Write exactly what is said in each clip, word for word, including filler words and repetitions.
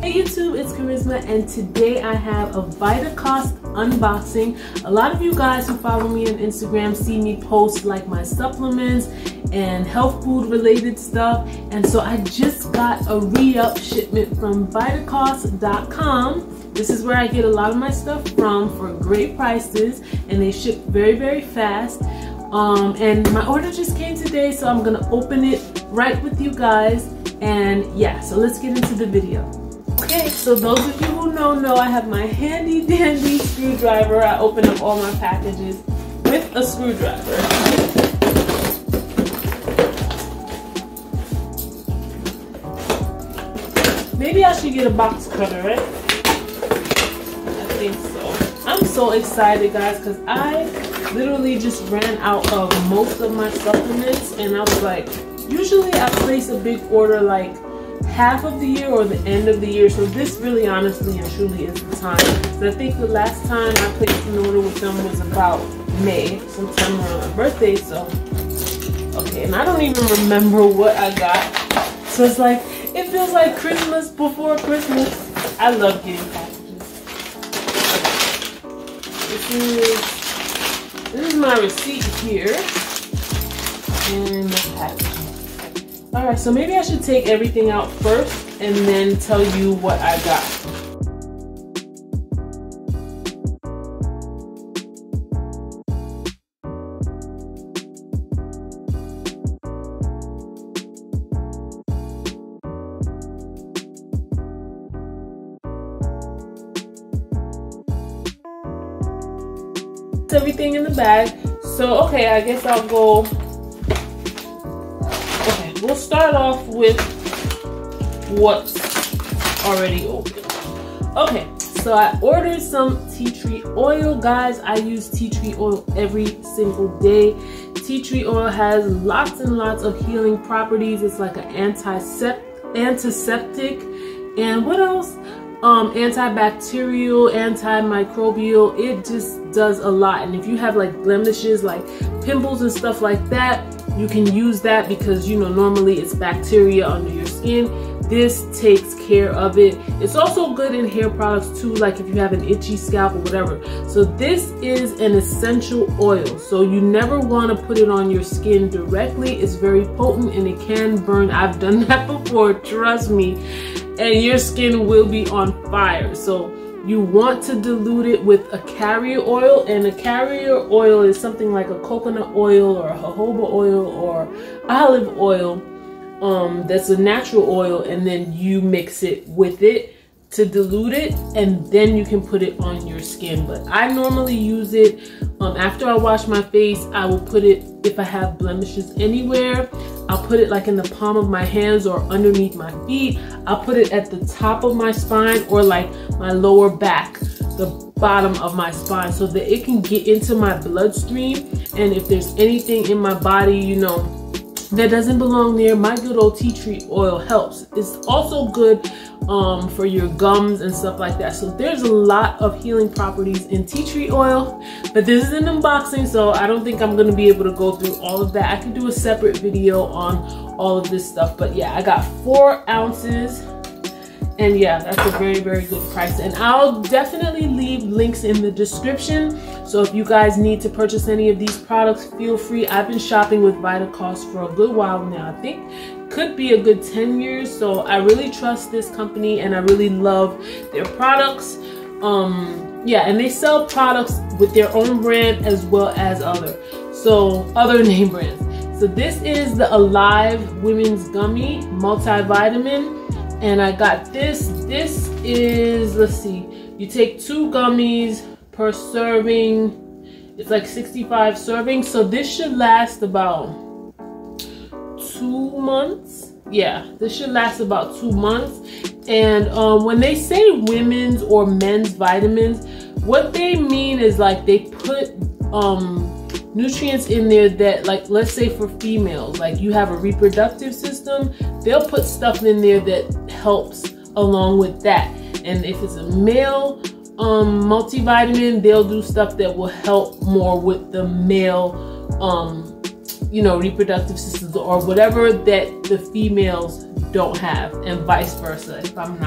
Hey YouTube, it's Charisma, and today I have a Vitacost unboxing. A lot of you guys who follow me on Instagram see me post like my supplements and health food related stuff, and so I just got a re-up shipment from Vitacost dot com. This is where I get a lot of my stuff from for great prices, and they ship very very fast. Um, and my order just came today, so I'm gonna open it right with you guys. And yeah, so let's get into the video. Okay, so those of you who know know I have my handy dandy screwdriver. I open up all my packages with a screwdriver. Maybe I should get a box cutter, right? I think so. I'm so excited, guys, because I literally just ran out of most of my supplements, and I was like, usually I place a big order like half of the year or the end of the year, so this really honestly and truly is the time. So I think the last time I placed an order with them was about May, sometime around my birthday. So okay, and I don't even remember what I got, so it's like it feels like Christmas before Christmas. I love getting packages. This is this is my receipt here and the package. Alright, so maybe I should take everything out first and then tell you what I got. It's everything in the bag. So, okay, I guess I'll go. We'll start off with what's already open. Okay, so I ordered some tea tree oil. Guys, I use tea tree oil every single day. Tea tree oil has lots and lots of healing properties. It's like an antiseptic, antiseptic, and what else? Um, antibacterial, antimicrobial. It just does a lot. And if you have like blemishes, like pimples and stuff like that, you can use that because, you know, normally it's bacteria under your skin. This takes care of it. It's also good in hair products too, like if you have an itchy scalp or whatever. So this is an essential oil, so you never want to put it on your skin directly. It's very potent and it can burn. I've done that before, trust me, and your skin will be on fire. So you want to dilute it with a carrier oil, and a carrier oil is something like a coconut oil or a jojoba oil or olive oil. Um, that's a natural oil, and then you mix it with it to dilute it, and then you can put it on your skin. But I normally use it um, after I wash my face. I will put it, if I have blemishes anywhere, I'll put it like in the palm of my hands or underneath my feet. I'll put it at the top of my spine or like my lower back, the bottom of my spine, so that it can get into my bloodstream. And if there's anything in my body, you know, that doesn't belong there, my good old tea tree oil helps. It's also good um, for your gums and stuff like that. So there's a lot of healing properties in tea tree oil, but this is an unboxing, so I don't think I'm going to be able to go through all of that. I could do a separate video on all of this stuff, but yeah, I got four ounces. And yeah, that's a very, very good price. And I'll definitely leave links in the description. So if you guys need to purchase any of these products, feel free. I've been shopping with Vitacost for a good while now. I think could be a good ten years. So I really trust this company and I really love their products. Um, yeah, and they sell products with their own brand as well as other. So other name brands. So this is the Alive Women's Gummy Multivitamin. And I got this. This is, let's see, you take two gummies per serving. It's like sixty-five servings. So this should last about two months. Yeah, this should last about two months. And um, when they say women's or men's vitamins, what they mean is like they put um, nutrients in there that, like, let's say for females, like you have a reproductive system, they'll put stuff in there that helps along with that. And if it's a male um, multivitamin, they'll do stuff that will help more with the male um, you know, reproductive systems or whatever that the females don't have, and vice versa, if I'm not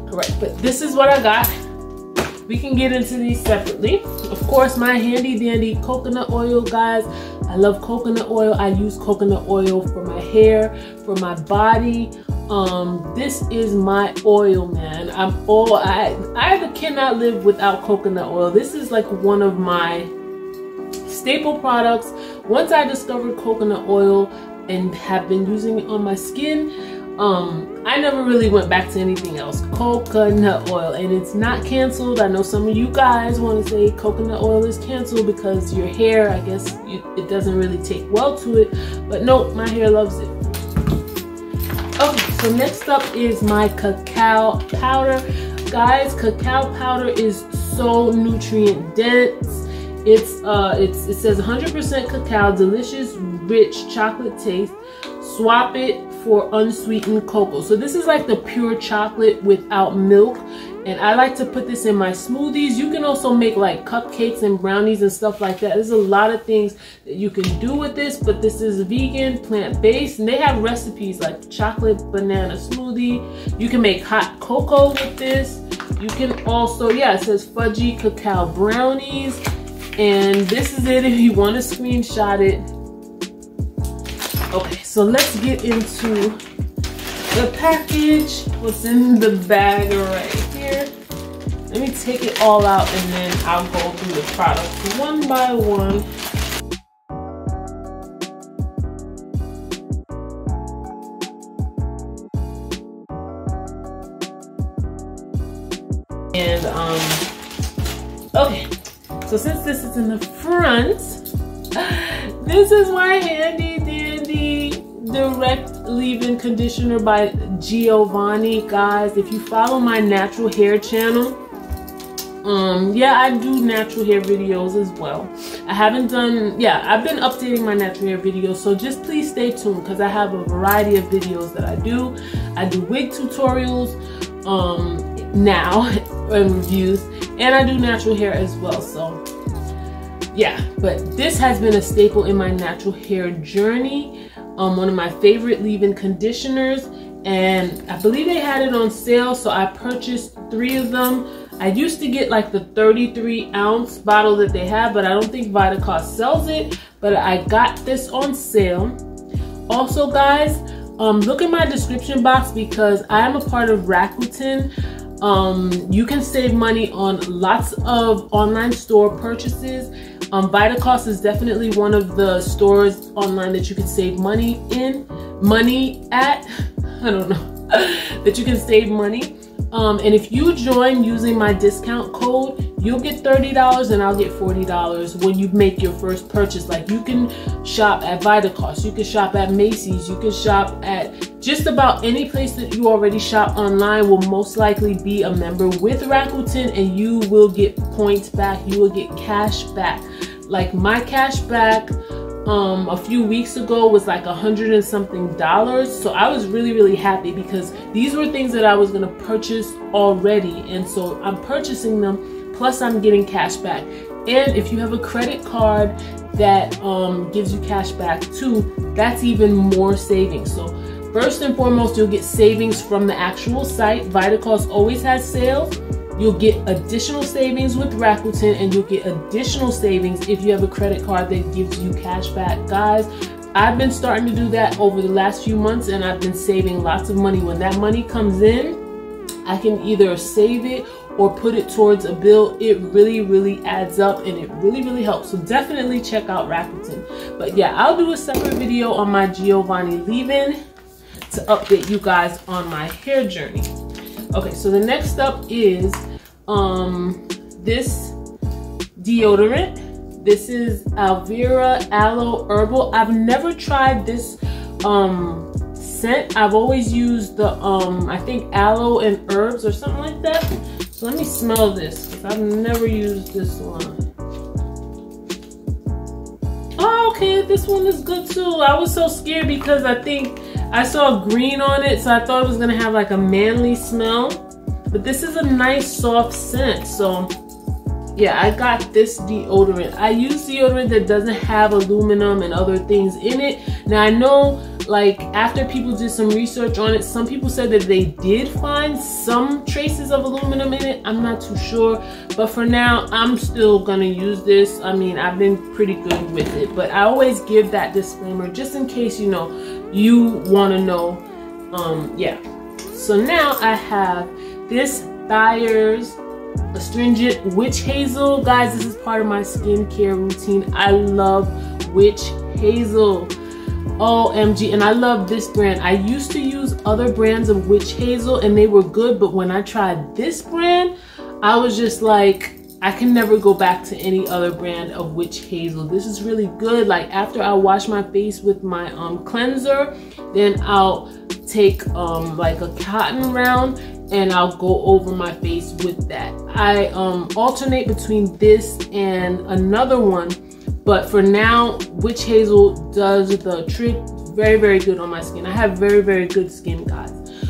All right, but this is what I got. We can get into these separately. Of course, my handy dandy coconut oil, guys. I love coconut oil. I use coconut oil for my hair, for my body. Um, this is my oil, man. I'm all, I, I cannot live without coconut oil. This is like one of my staple products. Once I discovered coconut oil and have been using it on my skin, um, I never really went back to anything else. Coconut oil, and it's not canceled. I know some of you guys want to say coconut oil is canceled because your hair, I guess, you, it doesn't really take well to it. But no, my hair loves it. Okay, so next up is my cacao powder. Guys, cacao powder is so nutrient dense. It's uh, it's it says one hundred percent cacao, delicious, rich chocolate taste. Swap it for unsweetened cocoa. So this is like the pure chocolate without milk, and I like to put this in my smoothies. You can also make like cupcakes and brownies and stuff like that. There's a lot of things that you can do with this, but this is vegan, plant-based, and they have recipes like chocolate banana smoothie. You can make hot cocoa with this. You can also, yeah, it says fudgy cacao brownies, and this is it if you want to screenshot it. Okay, so let's get into the package. What's in the bag right here? Let me take it all out and then I'll go through the products one by one. And um okay, so since this is in the front, this is my handy dandy direct leave-in conditioner by Giovanni. Guys, if you follow my natural hair channel, um yeah, I do natural hair videos as well. I haven't done, yeah, I've been updating my natural hair videos, so just please stay tuned because I have a variety of videos that I do. I do wig tutorials um now and reviews, and I do natural hair as well. So yeah, but this has been a staple in my natural hair journey. Um, one of my favorite leave-in conditioners, and I believe they had it on sale, so I purchased three of them. I used to get like the thirty-three ounce bottle that they have, but I don't think Vitacost sells it, but I got this on sale. Also, guys, um, look in my description box because I am a part of Rakuten. Um, you can save money on lots of online store purchases. Um, Vitacost is definitely one of the stores online that you can save money in, money at, I don't know, that you can save money. Um, and if you join using my discount code, you'll get thirty dollars and I'll get forty dollars when you make your first purchase. Like, you can shop at Vitacost, you can shop at Macy's, you can shop at just about any place that you already shop online will most likely be a member with Rakuten, and you will get points back, you will get cash back. Like, my cash back um, a few weeks ago was like a hundred and something dollars. So I was really, really happy because these were things that I was gonna purchase already. And so I'm purchasing them, plus I'm getting cash back. And if you have a credit card that um, gives you cash back too, that's even more savings. So first and foremost, you'll get savings from the actual site. Vitacost always has sales. You'll get additional savings with Rakuten, and you'll get additional savings if you have a credit card that gives you cash back. Guys, I've been starting to do that over the last few months, and I've been saving lots of money. When that money comes in, I can either save it or put it towards a bill. It really, really adds up, and it really, really helps. So definitely check out Rakuten. But yeah, I'll do a separate video on my Giovanni leave-in to update you guys on my hair journey. Okay, so the next up is um, this deodorant. This is Alvera Aloe Herbal. I've never tried this um, scent. I've always used the, um, I think, aloe and herbs or something like that. So let me smell this, because I've never used this one. Oh, okay, this one is good too. I was so scared because I think I saw green on it, so I thought it was gonna have like a manly smell. But this is a nice soft scent, so yeah, I got this deodorant. I use deodorant that doesn't have aluminum and other things in it. Now I know, like, after people did some research on it, some people said that they did find some traces of aluminum in it. I'm not too sure, but for now I'm still gonna use this. I mean, I've been pretty good with it, but I always give that disclaimer just in case, you know, you want to know. Um yeah, so now I have this Thayer's Astringent Witch Hazel. Guys, this is part of my skincare routine. I love Witch Hazel. O M G, and I love this brand. I used to use other brands of Witch Hazel and they were good, but when I tried this brand, I was just like, I can never go back to any other brand of Witch Hazel. This is really good. Like, after I wash my face with my um cleanser, then I'll take um like a cotton round and I'll go over my face with that. I um alternate between this and another one, but for now, Witch Hazel does the trick. Very, very good on my skin. I have very, very good skin, guys.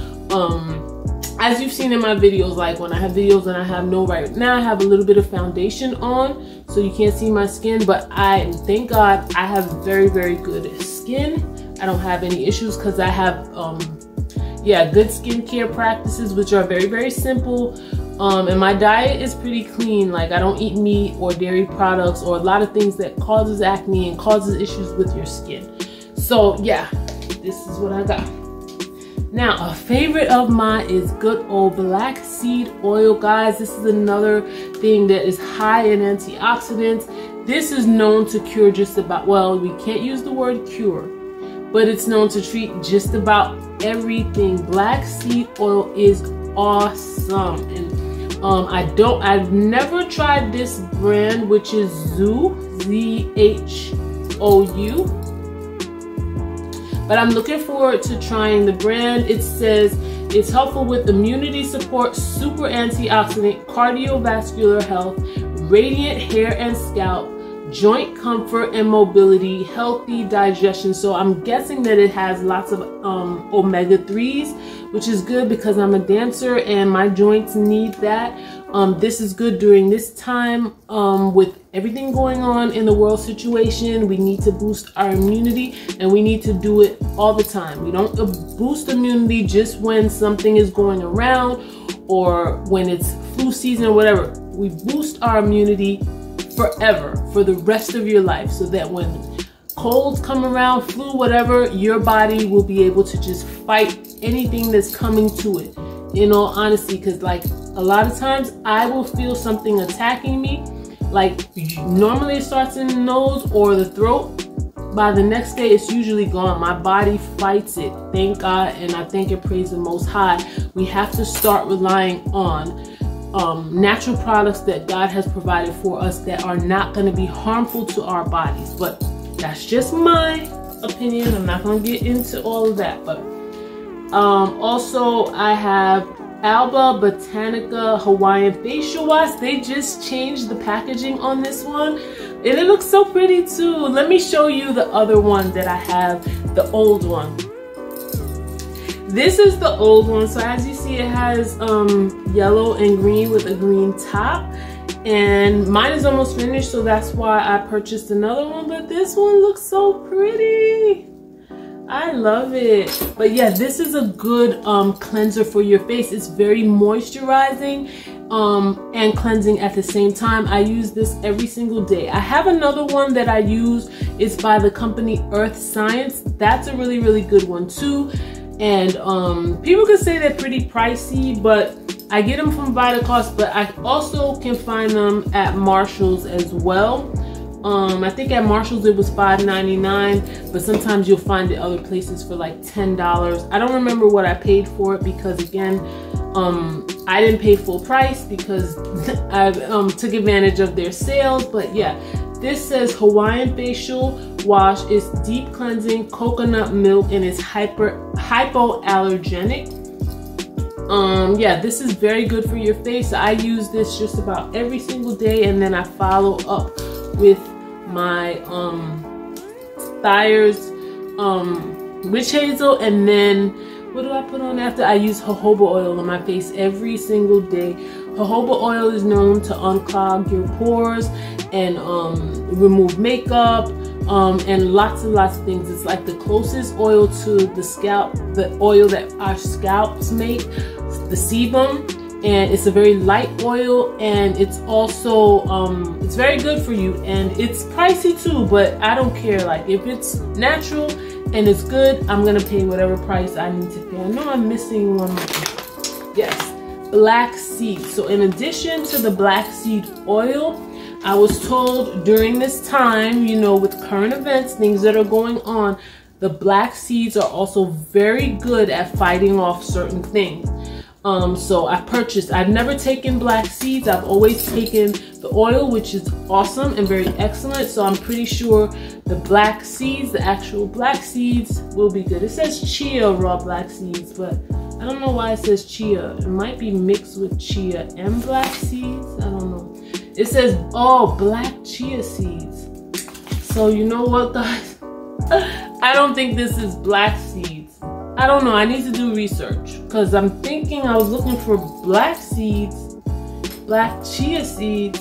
Um, as you've seen in my videos, like when I have videos and I have no, right now I have a little bit of foundation on, so you can't see my skin, but I, thank God, I have very, very good skin. I don't have any issues because I have, um, yeah, good skincare practices, which are very, very simple. Um, and my diet is pretty clean. Like, I don't eat meat or dairy products or a lot of things that causes acne and causes issues with your skin. So yeah, this is what I got. Now, a favorite of mine is good old black seed oil, guys. This is another thing that is high in antioxidants. This is known to cure just about, well, we can't use the word cure, but it's known to treat just about everything. Black seed oil is awesome. And um I don't I've never tried this brand, which is Zoo, Z H O U, but I'm looking forward to trying the brand. It says it's helpful with immunity support, super antioxidant, cardiovascular health, radiant hair and scalp, joint comfort and mobility, healthy digestion. So I'm guessing that it has lots of um, omega threes, which is good because I'm a dancer and my joints need that. Um, this is good during this time um, with everything going on in the world situation. We need to boost our immunity and we need to do it all the time. We don't boost immunity just when something is going around or when it's flu season or whatever. We boost our immunity forever, for the rest of your life, so that when colds come around, flu, whatever, your body will be able to just fight anything that's coming to it, in all honesty. Because like a lot of times I will feel something attacking me, like normally it starts in the nose or the throat. By the next day it's usually gone. My body fights it, thank God, and I thank and praise the Most High. We have to start relying on Um, natural products that God has provided for us that are not going to be harmful to our bodies. But that's just my opinion. I'm not going to get into all of that. But um, also I have Alba Botanica Hawaiian Facial Wash. They just changed the packaging on this one and it looks so pretty too. Let me show you the other one that I have, the old one. This is the old one. So as you see, it has um, yellow and green with a green top. And mine is almost finished, so that's why I purchased another one. But this one looks so pretty. I love it. But yeah, this is a good um, cleanser for your face. It's very moisturizing um, and cleansing at the same time. I use this every single day. I have another one that I use. It's by the company Earth Science. That's a really, really good one too. And um, people could say they're pretty pricey, but I get them from Vitacost, but I also can find them at Marshall's as well. Um, I think at Marshall's it was five ninety-nine, but sometimes you'll find it other places for like ten dollars. I don't remember what I paid for it because again, um, I didn't pay full price because I um, took advantage of their sales. But yeah, this says Hawaiian Facial Wash is deep cleansing coconut milk and it's hyper hypoallergenic. Um, yeah, this is very good for your face. I use this just about every single day, and then I follow up with my um Thayer's um Witch Hazel, and then what do I put on after? I use jojoba oil on my face every single day. Jojoba oil is known to unclog your pores and um, remove makeup um, and lots and lots of things. It's like the closest oil to the scalp, the oil that our scalps make, the sebum. And it's a very light oil, and it's also um it's very good for you, and it's pricey too, but I don't care. Like, if it's natural and it's good, I'm gonna pay whatever price I need to pay. I know I'm missing one more. Yes, black seed. So in addition to the black seed oil, I was told during this time, you know, with current events, things that are going on, the black seeds are also very good at fighting off certain things. Um, so I purchased, I've never taken black seeds. I've always taken the oil, which is awesome and very excellent. So I'm pretty sure the black seeds, the actual black seeds, will be good. It says chia raw black seeds, but I don't know why it says chia. It might be mixed with chia and black seeds. I don't know. It says, oh, black chia seeds. So you know what, guys? I don't think this is black seeds. I don't know, I need to do research, because I'm thinking I was looking for black seeds, black chia seeds.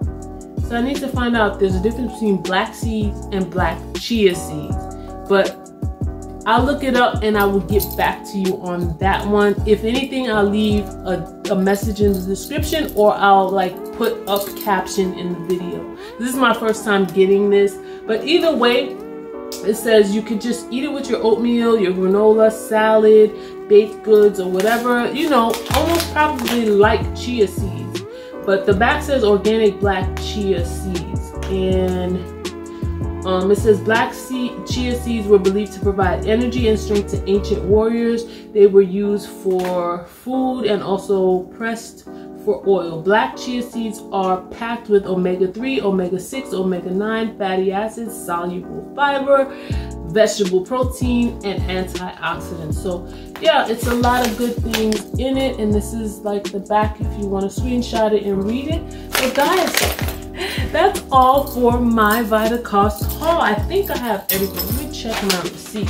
So I need to find out if there's a difference between black seeds and black chia seeds. But I'll look it up and I will get back to you on that one. If anything, I'll leave a, a message in the description, or I'll like put up caption in the video. This is my first time getting this, but either way, it says you could just eat it with your oatmeal, your granola, salad, baked goods, or whatever, you know, almost probably like chia seeds. But the back says organic black chia seeds. And um, it says black seed, chia seeds were believed to provide energy and strength to ancient warriors. They were used for food and also pressed for oil. Black chia seeds are packed with omega three, omega six, omega nine fatty acids, soluble fiber, vegetable protein, and antioxidants. So yeah, it's a lot of good things in it, and this is like the back if you want to screenshot it and read it. So guys, that's all for my VitaCost haul. I think I have everything. Let me check my receipt.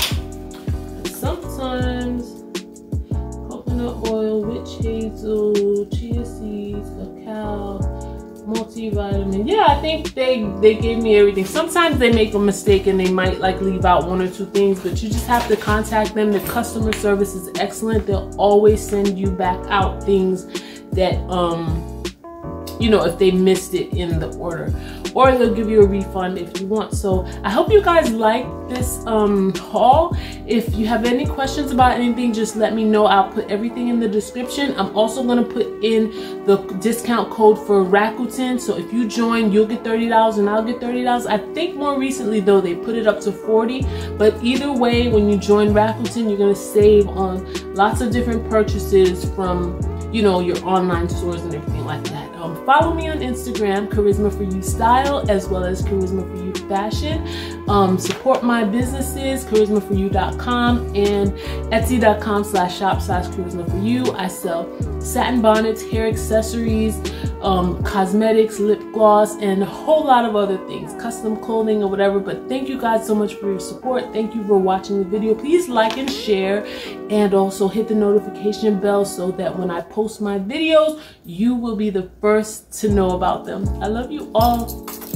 Sometimes coconut oil, witch hazel, chia seeds, cacao, multivitamin. Yeah, I think they they gave me everything. Sometimes they make a mistake and they might like leave out one or two things, but you just have to contact them. The customer service is excellent. They'll always send you back out things that um you know, if they missed it in the order, or they'll give you a refund if you want. So I hope you guys like this um haul. If you have any questions about anything, just let me know. I'll put everything in the description. I'm also going to put in the discount code for Rakuten, so if you join, you'll get thirty dollars and I'll get thirty dollars. I think more recently though they put it up to forty dollars, but either way, when you join Rakuten, you're going to save on lots of different purchases from, you know, your online stores and everything like that. Um, follow me on Instagram, Charisma for You Style, as well as Charisma for You Fashion. Um, support my businesses, charisma for you dot com and etsy dot com slash shop slash charisma for you. I sell satin bonnets, hair accessories, um, cosmetics, lip gloss, and a whole lot of other things, custom clothing or whatever. But thank you guys so much for your support. Thank you for watching the video. Please like and share, and also hit the notification bell so that when I post my videos, you will be the first to know about them. I love you all.